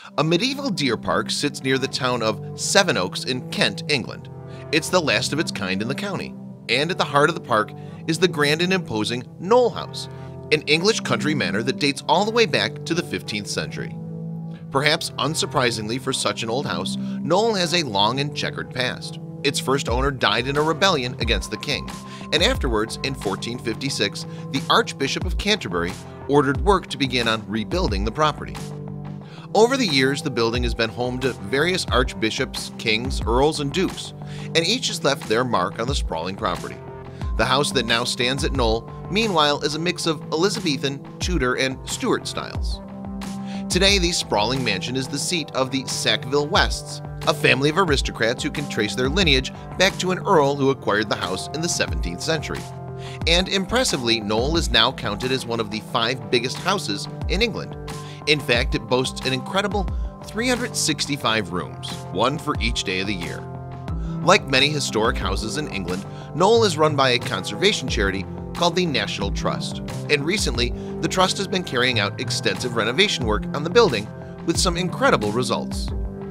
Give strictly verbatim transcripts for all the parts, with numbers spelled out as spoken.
A medieval deer park sits near the town of Sevenoaks in Kent, England. It's the last of its kind in the county, and at the heart of the park is the grand and imposing Knoll House, an English country manor that dates all the way back to the fifteenth century. Perhaps unsurprisingly for such an old house, Knoll has a long and checkered past. Its first owner died in a rebellion against the king, and afterwards, in fourteen fifty-six, the Archbishop of Canterbury ordered work to begin on rebuilding the property. Over the years, the building has been home to various archbishops, kings, earls, and dukes, and each has left their mark on the sprawling property. The house that now stands at Knoll, meanwhile, is a mix of Elizabethan, Tudor, and Stuart styles. Today, the sprawling mansion is the seat of the Sackville Wests, a family of aristocrats who can trace their lineage back to an earl who acquired the house in the seventeenth century. And impressively, Knoll is now counted as one of the five biggest houses in England. In fact, it boasts an incredible three hundred sixty-five rooms, one for each day of the year. Like many historic houses in England, Knoll is run by a conservation charity called the National Trust, and recently the Trust has been carrying out extensive renovation work on the building with some incredible results.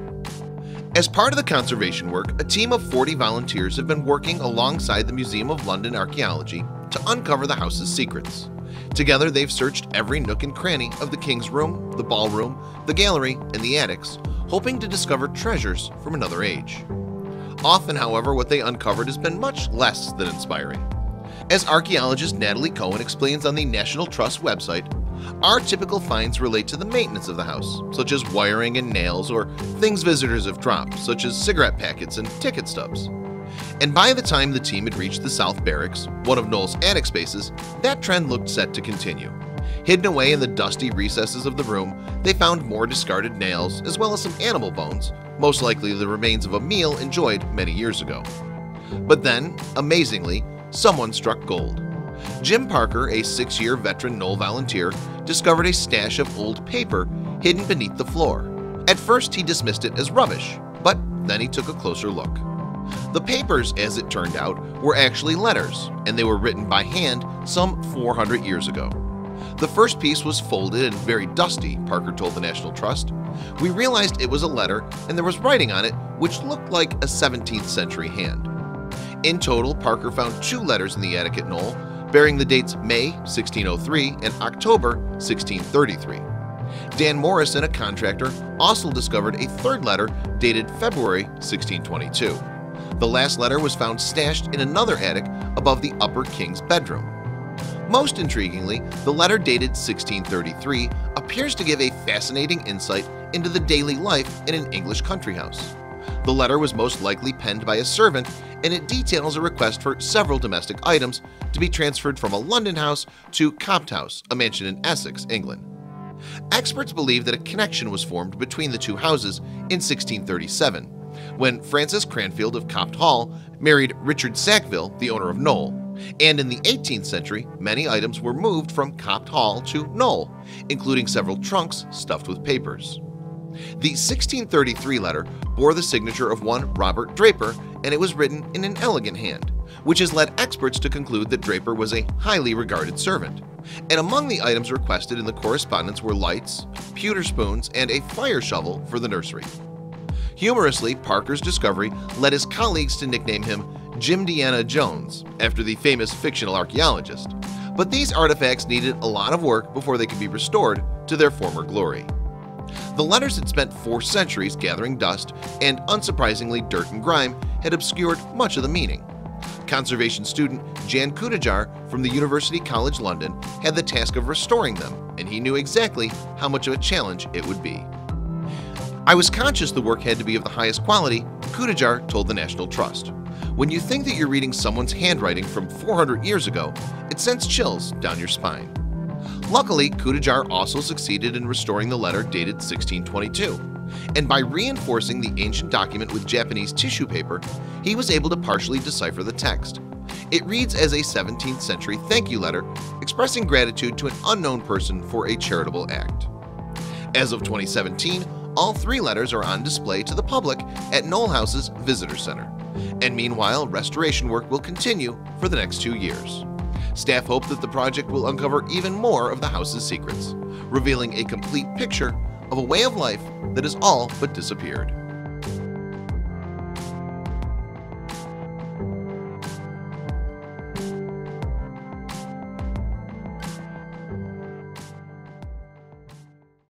As part of the conservation work, a team of forty volunteers have been working alongside the Museum of London Archaeology to uncover the house's secrets. Together, they've searched every nook and cranny of the King's Room, the ballroom, the gallery, and the attics, hoping to discover treasures from another age. Often, however, what they uncovered has been much less than inspiring. As archaeologist Natalie Cohen explains on the National Trust website, our typical finds relate to the maintenance of the house, such as wiring and nails, or things visitors have dropped, such as cigarette packets and ticket stubs. And by the time the team had reached the South Barracks, one of Knoll's attic spaces, that trend looked set to continue. Hidden away in the dusty recesses of the room, they found more discarded nails as well as some animal bones, most likely the remains of a meal enjoyed many years ago. But then, amazingly, someone struck gold. Jim Parker, a six-year veteran Knoll volunteer, discovered a stash of old paper hidden beneath the floor. At first, he dismissed it as rubbish, but then he took a closer look. The papers, as it turned out, were actually letters, and they were written by hand some four hundred years ago. The first piece was folded and very dusty, Parker told the National Trust. We realized it was a letter, and there was writing on it which looked like a seventeenth century hand. In total, Parker found two letters in the attic at Knoll, bearing the dates May sixteen oh three and October sixteen thirty-three. Dan Morrison, a contractor, also discovered a third letter dated February sixteen twenty-two. The last letter was found stashed in another attic above the upper king's bedroom. Most intriguingly, the letter dated sixteen thirty-three appears to give a fascinating insight into the daily life in an English country house. The letter was most likely penned by a servant, and it details a request for several domestic items to be transferred from a London house to Copt House, a mansion in Essex, England. Experts believe that a connection was formed between the two houses in sixteen thirty-seven, when Francis Cranfield of Copt Hall married Richard Sackville, the owner of Knoll, and in the eighteenth century, many items were moved from Copt Hall to Knoll, including several trunks stuffed with papers. The sixteen thirty-three letter bore the signature of one Robert Draper, and it was written in an elegant hand, which has led experts to conclude that Draper was a highly regarded servant. And among the items requested in the correspondence were lights, pewter spoons, and a fire shovel for the nursery. Humorously, Parker's discovery led his colleagues to nickname him Jim Deanna Jones, after the famous fictional archaeologist. But these artifacts needed a lot of work before they could be restored to their former glory. The letters had spent four centuries gathering dust, and unsurprisingly, dirt and grime had obscured much of the meaning. Conservation student Jan Kudajar from the University College London had the task of restoring them, and he knew exactly how much of a challenge it would be. I was conscious the work had to be of the highest quality, Kudajar told the National Trust. When you think that you're reading someone's handwriting from four hundred years ago, it sends chills down your spine. Luckily, Kudajar also succeeded in restoring the letter dated sixteen twenty-two, and by reinforcing the ancient document with Japanese tissue paper, he was able to partially decipher the text. It reads as a seventeenth century thank you letter expressing gratitude to an unknown person for a charitable act. As of twenty seventeen, all three letters are on display to the public at Knoll House's Visitor Center, and meanwhile, restoration work will continue for the next two years. Staff hope that the project will uncover even more of the house's secrets, revealing a complete picture of a way of life that has all but disappeared.